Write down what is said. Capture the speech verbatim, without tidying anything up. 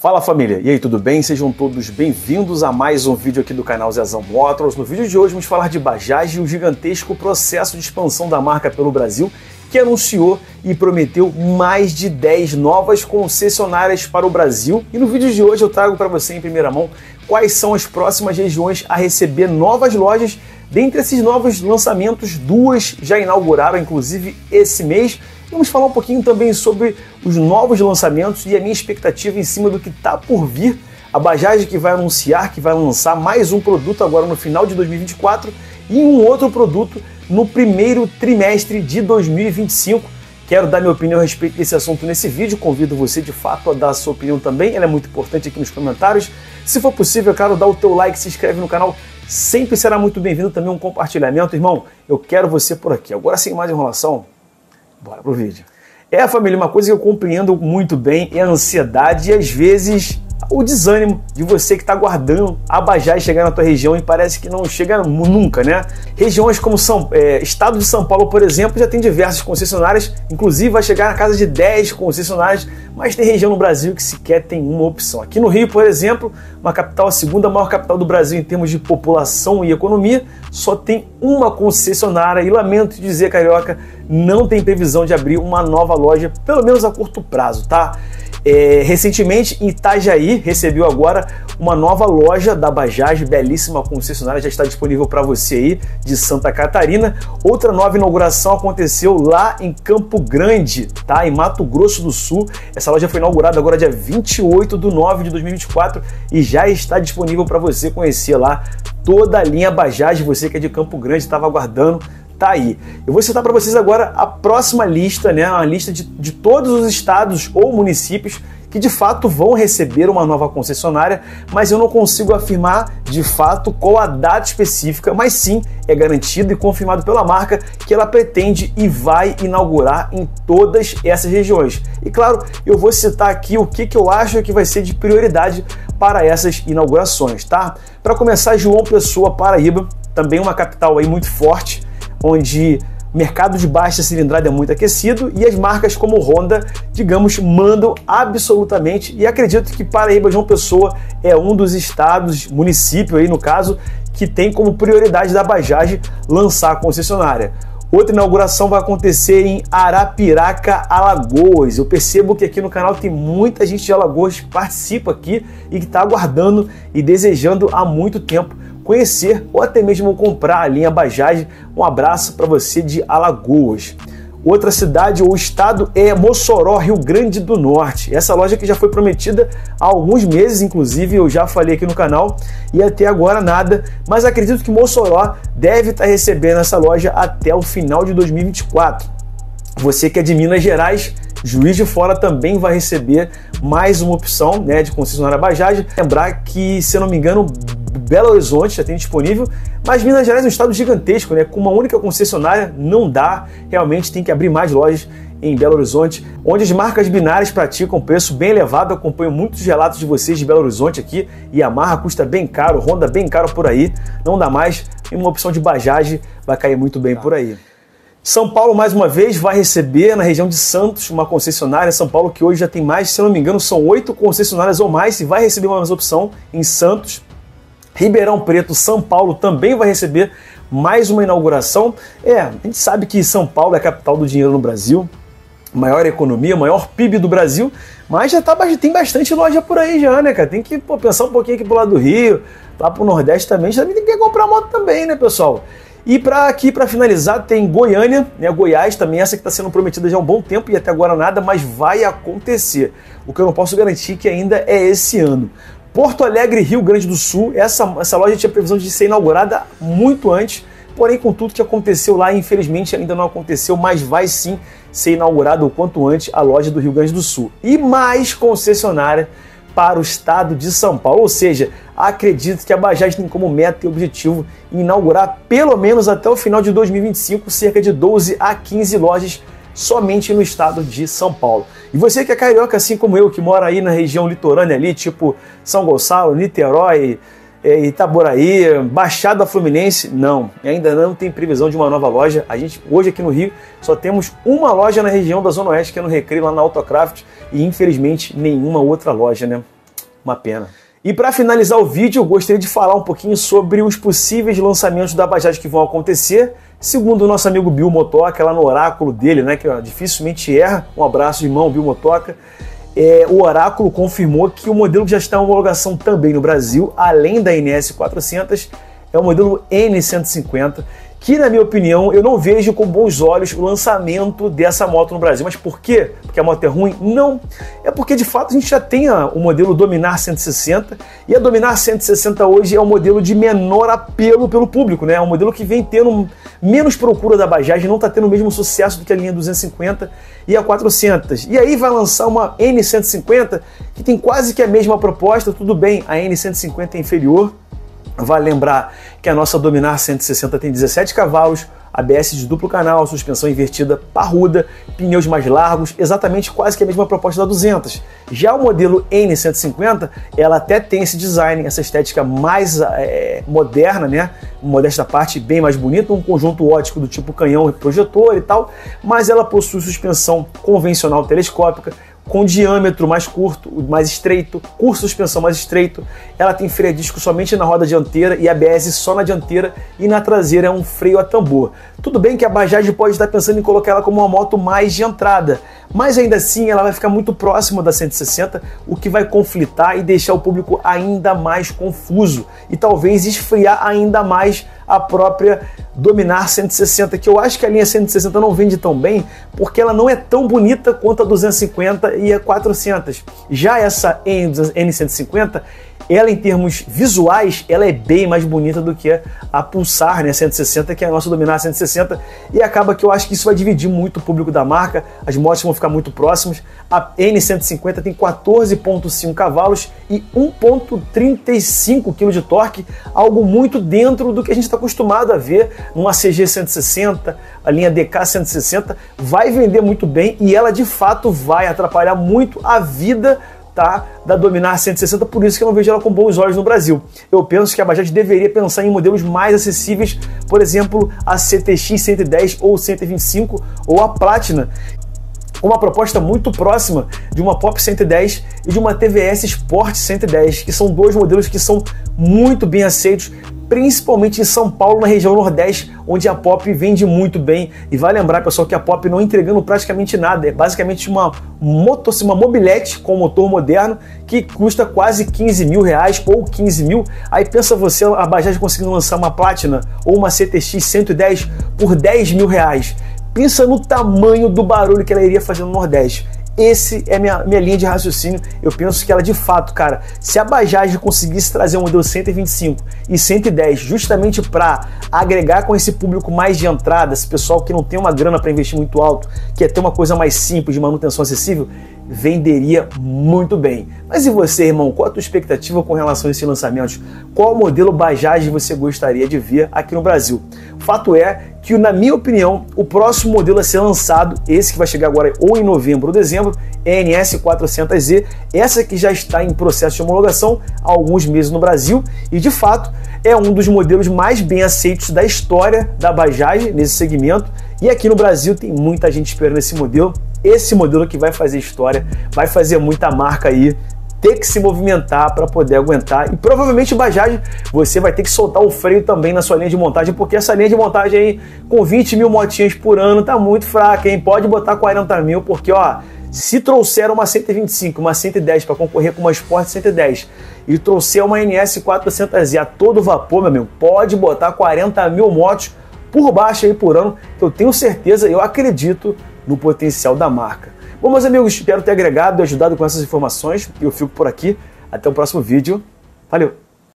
Fala família, e aí, tudo bem? Sejam todos bem-vindos a mais um vídeo aqui do canal Zezão Motors. No vídeo de hoje vamos falar de Bajaj e o gigantesco processo de expansão da marca pelo Brasil, que anunciou e prometeu mais de dez novas concessionárias para o Brasil. E no vídeo de hoje eu trago para você em primeira mão quais são as próximas regiões a receber novas lojas. Dentre esses novos lançamentos, duas já inauguraram, inclusive esse mês. Vamos falar um pouquinho também sobre os novos lançamentos e a minha expectativa em cima do que está por vir. A Bajaj que vai anunciar que vai lançar mais um produto agora no final de dois mil e vinte e quatro e um outro produto no primeiro trimestre de dois mil e vinte e cinco. Quero dar minha opinião a respeito desse assunto nesse vídeo, convido você de fato a dar a sua opinião também, ela é muito importante aqui nos comentários. Se for possível, claro, dá o teu like, se inscreve no canal, sempre será muito bem-vindo também um compartilhamento. Irmão, eu quero você por aqui. Agora, sem mais enrolação, bora pro vídeo. É, família, uma coisa que eu compreendo muito bem é a ansiedade e às vezes o desânimo de você que está aguardando a Bajaj chegar na tua região e parece que não chega nunca, né? Regiões como São, é, estado de São Paulo, por exemplo, já tem diversas concessionárias, inclusive vai chegar na casa de dez concessionárias, mas tem região no Brasil que sequer tem uma opção. Aqui no Rio, por exemplo, uma capital, a segunda maior capital do Brasil em termos de população e economia, só tem uma concessionária e, lamento dizer, carioca, não tem previsão de abrir uma nova loja, pelo menos a curto prazo, tá? É, recentemente, em Itajaí, recebeu agora uma nova loja da Bajaj, belíssima concessionária, já está disponível para você aí, de Santa Catarina. Outra nova inauguração aconteceu lá em Campo Grande, tá? Em Mato Grosso do Sul. Essa loja foi inaugurada agora dia vinte e oito de nove de dois mil e vinte e quatro e já está disponível para você conhecer lá toda a linha Bajaj. Você que é de Campo Grande, estava aguardando, tá aí. Eu vou citar para vocês agora a próxima lista, né? Uma lista de, de todos os estados ou municípios que de fato vão receber uma nova concessionária, mas eu não consigo afirmar de fato qual a data específica, mas sim é garantido e confirmado pela marca que ela pretende e vai inaugurar em todas essas regiões. E claro, eu vou citar aqui o que, que eu acho que vai ser de prioridade para essas inaugurações, tá? Para começar, João Pessoa, Paraíba, também uma capital aí muito forte, onde o mercado de baixa cilindrada é muito aquecido e as marcas como Honda, digamos, mandam absolutamente, e acredito que Paraíba, João Pessoa é um dos estados, município aí no caso, que tem como prioridade da Bajaj lançar a concessionária. Outra inauguração vai acontecer em Arapiraca, Alagoas. Eu percebo que aqui no canal tem muita gente de Alagoas que participa aqui e que está aguardando e desejando há muito tempo conhecer ou até mesmo comprar a linha Bajaj. Um abraço para você de Alagoas. Outra cidade ou estado é Mossoró, Rio Grande do Norte. Essa loja que já foi prometida há alguns meses, inclusive eu já falei aqui no canal, e até agora nada, mas acredito que Mossoró deve estar recebendo essa loja até o final de dois mil e vinte e quatro. Você que é de Minas Gerais, Juiz de Fora também vai receber mais uma opção, né, de concessionária Bajaj. Lembrar que, se eu não me engano, Belo Horizonte já tem disponível, mas Minas Gerais é um estado gigantesco, né? Com uma única concessionária não dá, realmente tem que abrir mais lojas em Belo Horizonte, onde as marcas binárias praticam preço bem elevado. Acompanho muitos relatos de vocês de Belo Horizonte aqui, Yamaha custa bem caro, Honda bem caro por aí, não dá mais, e uma opção de Bajaj vai cair muito bem por aí. São Paulo, mais uma vez, vai receber na região de Santos uma concessionária. São Paulo que hoje já tem mais, se eu não me engano, são oito concessionárias ou mais, e vai receber uma mais opção em Santos. Ribeirão Preto, São Paulo também vai receber mais uma inauguração. É, a gente sabe que São Paulo é a capital do dinheiro no Brasil, maior economia, maior P I B do Brasil, mas já tá, tem bastante loja por aí já, né, cara? Tem que pô, pensar um pouquinho aqui pro lado do Rio, lá pro Nordeste também, já tem que comprar moto também, né, pessoal? E para aqui, para finalizar, tem Goiânia, né, Goiás também, essa que está sendo prometida já há um bom tempo e até agora nada, mas vai acontecer. O que eu não posso garantir que ainda é esse ano. Porto Alegre, Rio Grande do Sul, essa, essa loja tinha previsão de ser inaugurada muito antes, porém com tudo que aconteceu lá, infelizmente ainda não aconteceu, mas vai sim ser inaugurada o quanto antes a loja do Rio Grande do Sul. E mais concessionária para o estado de São Paulo, ou seja, acredito que a Bajaj tem como meta e objetivo inaugurar pelo menos até o final de dois mil e vinte e cinco cerca de doze a quinze lojas somente no estado de São Paulo. E você que é carioca, assim como eu, que mora aí na região litorânea ali, tipo São Gonçalo, Niterói, Itaboraí, Baixada Fluminense, não, ainda não tem previsão de uma nova loja. A gente, hoje aqui no Rio, só temos uma loja na região da Zona Oeste, que é no Recreio, lá na Autocraft, e infelizmente nenhuma outra loja, né? uma pena. E para finalizar o vídeo, eu gostaria de falar um pouquinho sobre os possíveis lançamentos da Bajaj que vão acontecer, segundo o nosso amigo Bill Motoca, lá no oráculo dele, né, que ó, dificilmente erra. Um abraço, irmão Bill Motoca. É, o oráculo confirmou que o modelo que já está em homologação também no Brasil, além da N S quatrocentos, é o modelo N cento e cinquenta, que, na minha opinião, eu não vejo com bons olhos o lançamento dessa moto no Brasil. Mas por quê? Porque a moto é ruim? Não. É porque, de fato, a gente já tem o modelo Dominar cento e sessenta, e a Dominar cento e sessenta hoje é um modelo de menor apelo pelo público, né? É um modelo que vem tendo menos procura da Bajaj, não está tendo o mesmo sucesso do que a linha duzentos e cinquenta e a quatrocentos. E aí vai lançar uma N cento e cinquenta, que tem quase que a mesma proposta. Tudo bem, a N cento e cinquenta é inferior. Vale lembrar que a nossa Dominar cento e sessenta tem dezessete cavalos, A B S de duplo canal, suspensão invertida parruda, pneus mais largos, exatamente quase que a mesma proposta da duzentos. Já o modelo N cento e cinquenta, ela até tem esse design, essa estética mais é, moderna, né? Modesta parte, bem mais bonita, um conjunto ótico do tipo canhão e projetor e tal, mas ela possui suspensão convencional telescópica, com diâmetro mais curto, mais estreito, curso de suspensão mais estreito. Ela tem freio a disco somente na roda dianteira e A B S só na dianteira, e na traseira é um freio a tambor. Tudo bem que a Bajaj pode estar pensando em colocar ela como uma moto mais de entrada, mas ainda assim ela vai ficar muito próxima da cento e sessenta, o que vai conflitar e deixar o público ainda mais confuso e talvez esfriar ainda mais a própria Dominar cento e sessenta, que eu acho que a linha cento e sessenta não vende tão bem porque ela não é tão bonita quanto a duzentos e cinquenta e a quatrocentos. Já essa N cento e cinquenta, ela em termos visuais, ela é bem mais bonita do que a Pulsar, né, cento e sessenta, que é a nossa Dominar cento e sessenta, e acaba que eu acho que isso vai dividir muito o público da marca, as motos vão ficar muito próximas. A N cento e cinquenta tem quatorze vírgula cinco cavalos e um vírgula trinta e cinco quilos de torque, algo muito dentro do que a gente está acostumado a ver numa C G cento e sessenta, a linha D K cento e sessenta, vai vender muito bem e ela de fato vai atrapalhar muito a vida, tá, da Dominar cento e sessenta, por isso que eu não vejo ela com bons olhos no Brasil. Eu penso que a Bajaj deveria pensar em modelos mais acessíveis, por exemplo, a C T X cento e dez ou cento e vinte e cinco ou a Platina, uma proposta muito próxima de uma Pop cento e dez e de uma T V S Sport cento e dez, que são dois modelos que são muito bem aceitos, principalmente em São Paulo, na região Nordeste, onde a Pop vende muito bem. E vai lembrar, pessoal, que a Pop não entregando praticamente nada, é basicamente uma moto, uma mobilete com motor moderno que custa quase quinze mil reais ou quinze mil. Aí pensa você, a Bajaj conseguindo lançar uma Platina ou uma C T X cento e dez por dez mil reais. Pensa no tamanho do barulho que ela iria fazer no Nordeste. Esse é minha, minha linha de raciocínio. Eu penso que ela de fato, cara, se a Bajaj conseguisse trazer um modelo cento e vinte e cinco e cento e dez justamente para agregar com esse público mais de entrada, esse pessoal que não tem uma grana para investir muito alto, quer ter uma coisa mais simples, de manutenção acessível, venderia muito bem. Mas e você, irmão? Qual a tua expectativa com relação a esses lançamentos? Qual modelo Bajaj você gostaria de ver aqui no Brasil? O fato é que, na minha opinião, o próximo modelo a ser lançado, esse que vai chegar agora ou em novembro ou dezembro, é a N S quatrocentos Z, essa que já está em processo de homologação há alguns meses no Brasil e, de fato, é um dos modelos mais bem aceitos da história da Bajaj nesse segmento. E aqui no Brasil tem muita gente esperando esse modelo, esse modelo que vai fazer história, vai fazer muita marca aí ter que se movimentar para poder aguentar. E provavelmente, Bajaj, você vai ter que soltar o freio também na sua linha de montagem, porque essa linha de montagem aí, com vinte mil motinhas por ano, tá muito fraca, hein? Pode botar quarenta mil, porque, ó, se trouxer uma cento e vinte e cinco, uma cento e dez para concorrer com uma Sport cento e dez e trouxer uma N S quatrocentos Z a todo vapor, meu amigo, pode botar quarenta mil motos por baixo aí por ano, que eu tenho certeza, eu acredito no potencial da marca. Bom, meus amigos, espero ter agregado e ajudado com essas informações. Eu fico por aqui. Até o próximo vídeo. Valeu!